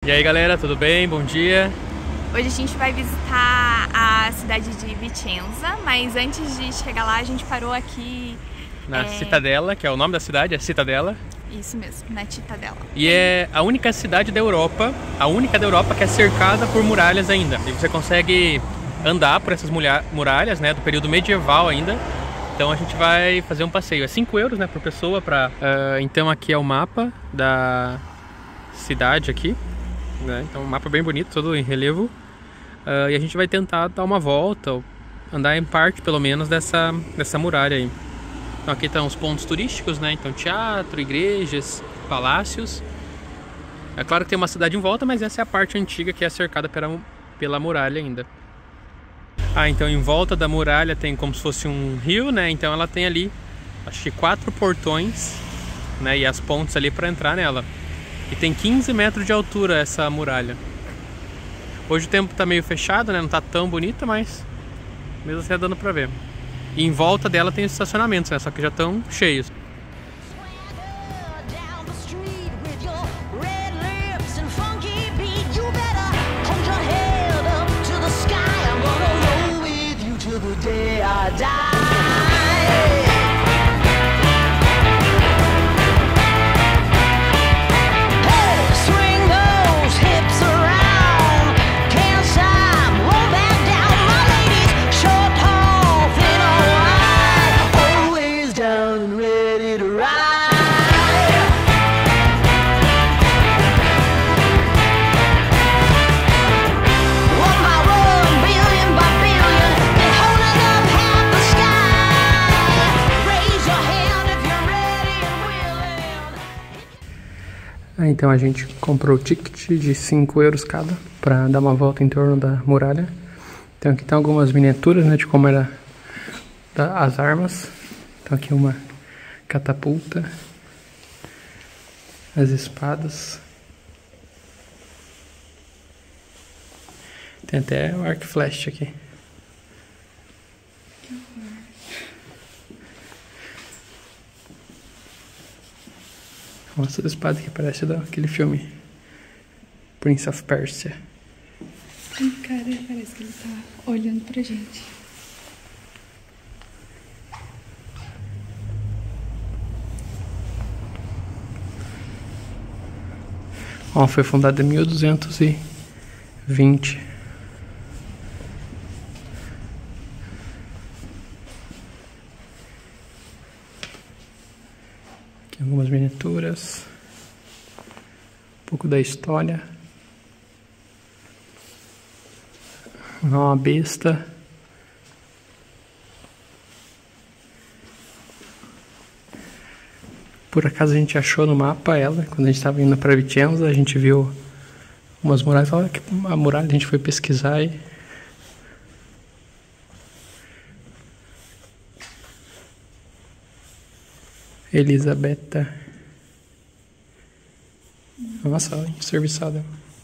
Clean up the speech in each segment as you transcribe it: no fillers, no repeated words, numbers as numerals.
E aí galera, tudo bem? Bom dia! Hoje a gente vai visitar a cidade de Vicenza, mas antes de chegar lá a gente parou aqui... Na Cittadella, que é o nome da cidade, é Cittadella. Isso mesmo, na Cittadella. E é a única cidade da Europa, que é cercada por muralhas ainda. E você consegue andar por essas muralhas, né, do período medieval ainda. Então a gente vai fazer um passeio, é 5 euros, né, por pessoa. Então aqui é o mapa da cidade aqui, né? Então um mapa bem bonito, todo em relevo. E a gente vai tentar dar uma volta, ou andar em parte pelo menos dessa muralha aí. Então aqui estão os pontos turísticos, né? Então teatro, igrejas, palácios. É claro que tem uma cidade em volta, mas essa é a parte antiga que é cercada pela muralha ainda. Então em volta da muralha tem como se fosse um rio, né? Então ela tem ali, acho que 4 portões, né? E as pontes ali para entrar nela. E tem 15 metros de altura essa muralha. Hoje o tempo tá meio fechado, né? Não tá tão bonita, mas mesmo assim é dando pra ver. E em volta dela tem os estacionamentos, né? Só que já estão cheios. Então a gente comprou o ticket de 5 euros cada para dar uma volta em torno da muralha. Então aqui tem algumas miniaturas, né, de como era as armas. Então aqui uma catapulta, as espadas. Tem até o arco e flecha aqui. Nossa, a espada que parece daquele filme Prince of Persia. Ai, cara, parece que ele tá olhando pra gente. Foi fundada em 1220. Aqui algumas miniaturas. Um pouco da história. Uma besta. Por acaso a gente achou no mapa ela, quando a gente estava indo para Vicenza, a gente viu umas muralhas. Olha que a muralha, a gente foi pesquisar e... Elisabetta. Nossa, olha, serviçada.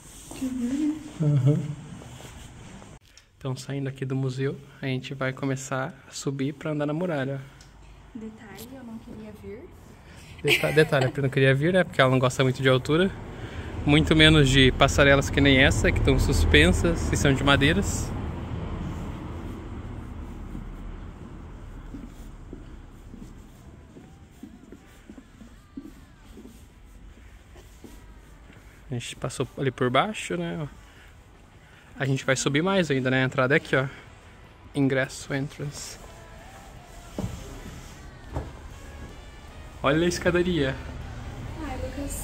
Então saindo aqui do museu, a gente vai começar a subir para andar na muralha. Detalhe, eu não queria vir. Detalhe, eu não queria vir, né? Porque ela não gosta muito de altura. Muito menos de passarelas que nem essa, que estão suspensas e são de madeiras. A gente passou ali por baixo, né? A gente vai subir mais ainda, né? A entrada é aqui, ó. Ingresso, entrance. Olha a escadaria. Ai, Lucas.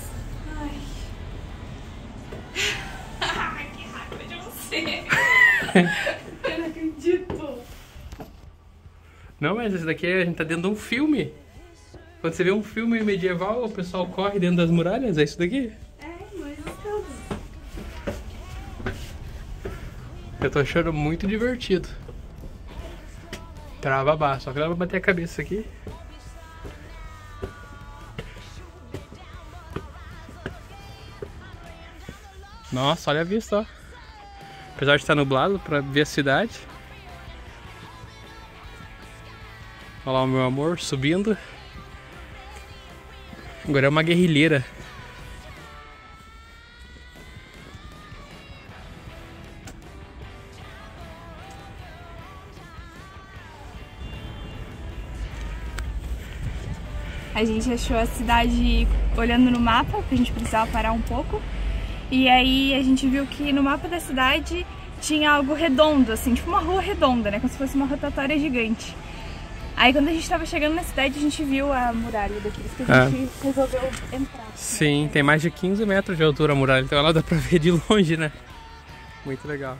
Ai. Que raiva de você. Eu não acredito. Não, mas esse daqui a gente tá dentro de um filme. Quando você vê um filme medieval, o pessoal corre dentro das muralhas, é isso daqui? Eu tô achando muito divertido. Travabar, só que dá pra bater a cabeça aqui. Nossa, olha a vista, ó. Apesar de estar nublado pra ver a cidade. Olha lá o meu amor subindo. Agora é uma guerrilheira. A gente achou a cidade olhando no mapa, porque a gente precisava parar um pouco. E aí a gente viu que no mapa da cidade tinha algo redondo, assim, tipo uma rua redonda, né? Como se fosse uma rotatória gigante. Aí quando a gente tava chegando na cidade, a gente viu a muralha daqui, que a gente resolveu entrar. Sim, tem mais de 15 metros de altura a muralha, então ela dá pra ver de longe, né? Muito legal.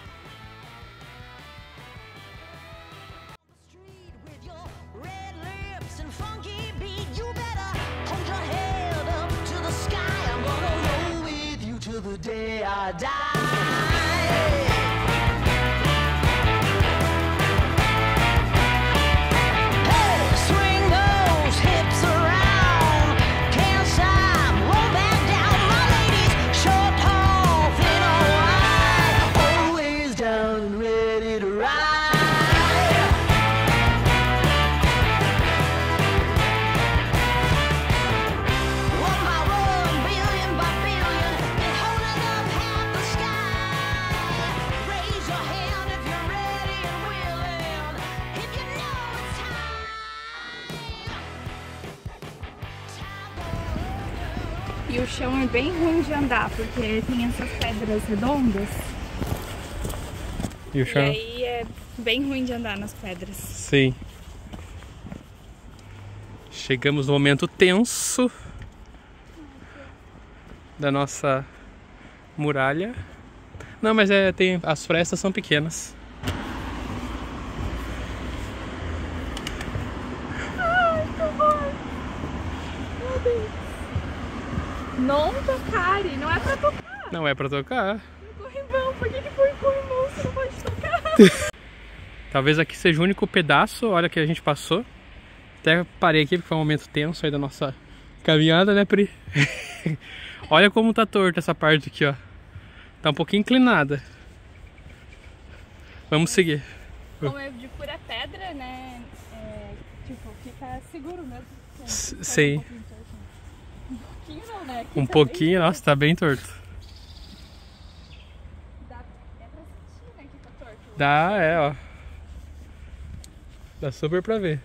E o chão é bem ruim de andar, porque tem essas pedras redondas. E o chão? E aí é bem ruim de andar nas pedras. Sim. Chegamos no momento tenso da nossa muralha. Não, mas as frestas são pequenas. Ai, que horror! Meu Deus! Não tocare, não é pra tocar. Não é pra tocar. No corrimão, por que foi em corrimão? Você não pode tocar. Talvez aqui seja o único pedaço, olha, que a gente passou. Até parei aqui porque foi um momento tenso aí da nossa caminhada, né, Pri? Olha como tá torta essa parte aqui, ó. Tá um pouquinho inclinada. Vamos seguir. Como é de pura pedra, né? Tipo, fica seguro mesmo. Sim. Um pouquinho não, né? Aqui Um tá pouquinho, bem... nossa, tá bem torto. É pra sentir, né, que tá torto. Dá, ó. Dá super pra ver.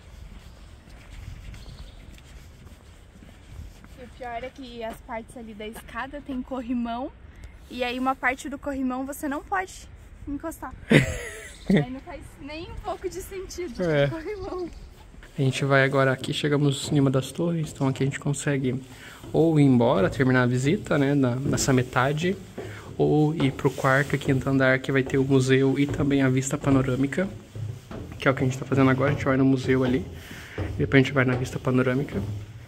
E o pior é que as partes ali da escada tem corrimão. E aí uma parte do corrimão você não pode encostar. Aí não faz nem um pouco de sentido de corrimão. A gente vai agora aqui, chegamos em uma das torres, então aqui a gente consegue ou ir embora, terminar a visita, né, nessa metade, ou ir pro quarto, quinto andar, que vai ter o museu e também a vista panorâmica, que é o que a gente tá fazendo agora. A gente vai no museu ali, e depois a gente vai na vista panorâmica.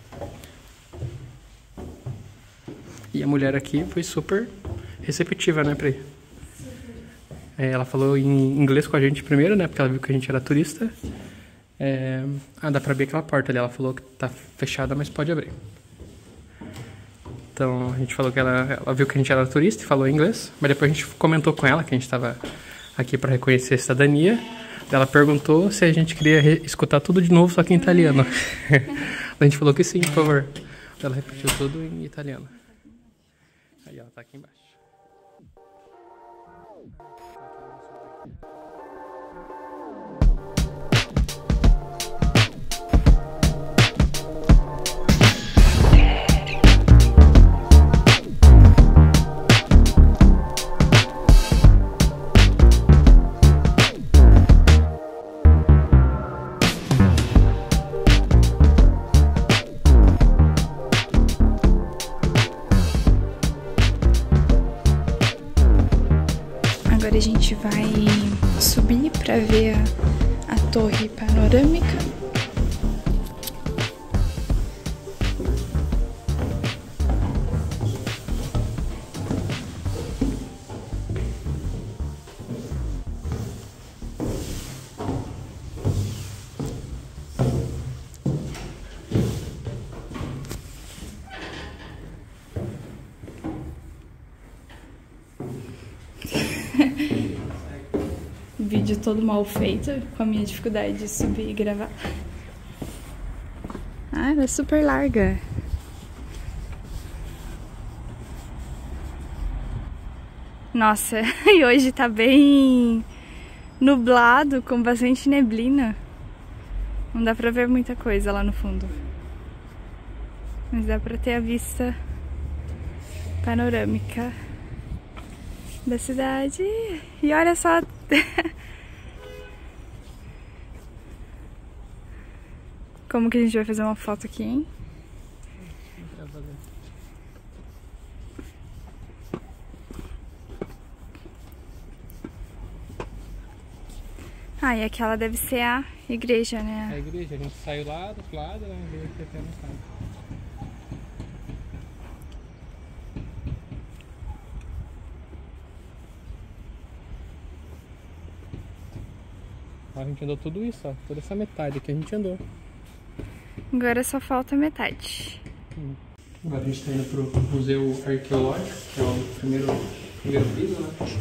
E a mulher aqui foi super receptiva, né, Pri? Ela falou em inglês com a gente primeiro, né, porque ela viu que a gente era turista. Dá pra abrir aquela porta ali, ela falou que tá fechada, mas pode abrir. Então a gente falou que ela viu que a gente era turista e falou inglês, mas depois a gente comentou com ela que a gente tava aqui pra reconhecer a cidadania. Ela perguntou se a gente queria escutar tudo de novo, só que em italiano. A gente falou que sim, por favor. Ela repetiu tudo em italiano. Aí ela tá aqui embaixo. Agora a gente vai subir para ver a torre panorâmica. Vídeo todo mal feito, com a minha dificuldade de subir e gravar. Ah, ela é super larga. Nossa, e hoje tá bem nublado, com bastante neblina. Não dá pra ver muita coisa lá no fundo. Mas dá pra ter a vista panorâmica da cidade. E olha só... Como que a gente vai fazer uma foto aqui, hein? Ah, e aquela deve ser a igreja, né? É a igreja, a gente saiu lá do outro lado, né? Veio aqui até no estado. A gente andou tudo isso, ó. Toda essa metade aqui a gente andou. Agora só falta metade. Agora a gente tá indo pro Museu Arqueológico, que é o primeiro piso, né?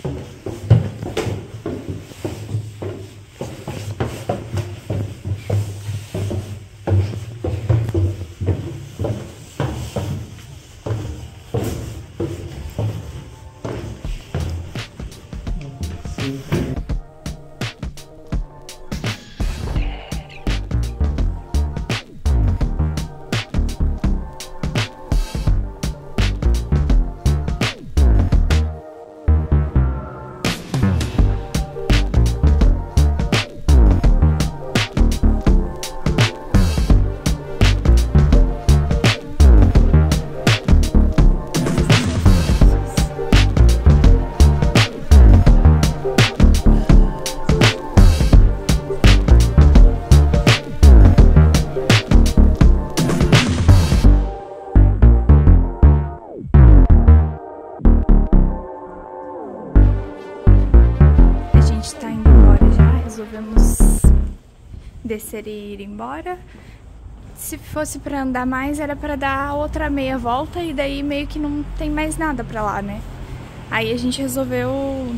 Resolvemos descer e ir embora. Se fosse pra andar mais, era pra dar outra meia volta e daí meio que não tem mais nada pra lá, né? Aí a gente resolveu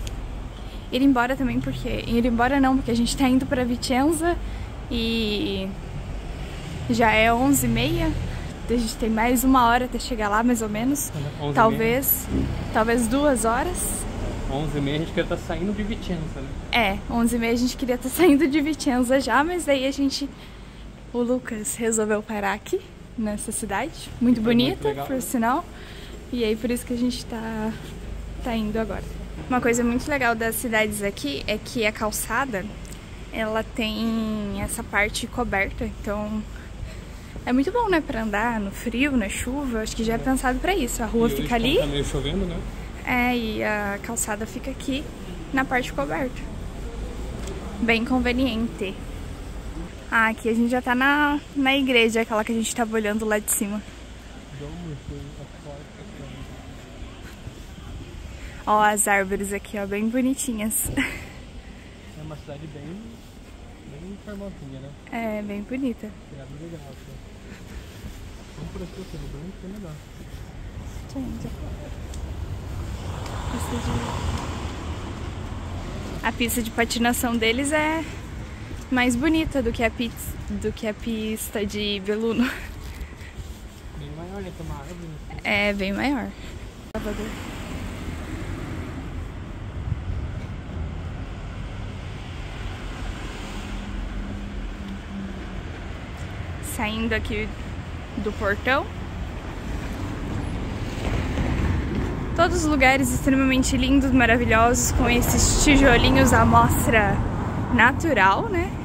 ir embora também, porque... Ir embora não, porque a gente tá indo pra Vicenza e já é 11h30. A gente tem mais 1 hora até chegar lá, mais ou menos. Talvez 2 horas. 11h30 a gente queria estar saindo de Vicenza, né? É, 11h30 a gente queria estar saindo de Vicenza já, mas daí o Lucas resolveu parar aqui, nessa cidade, muito bonita, muito por sinal, e aí por isso que a gente tá indo agora. Uma coisa muito legal das cidades aqui é que a calçada, ela tem essa parte coberta, então é muito bom, né, pra andar no frio, na chuva, acho que já é pensado pra isso, a rua fica ali. Tá meio chovendo, né? É, e a calçada fica aqui na parte coberta. Bem conveniente. Ah, aqui a gente já tá na igreja, aquela que a gente tava olhando lá de cima. Ó, as árvores aqui, ó, bem bonitinhas. É uma cidade bem formosinha, né? É, bem bonita. Vamos por aqui, que é legal. A pista de patinação deles é mais bonita do que a pista de Belluno. Bem maior, né? Tem uma árvore. É, bem maior. Saindo aqui do portão. Todos os lugares extremamente lindos, maravilhosos, com esses tijolinhos à mostra natural, né?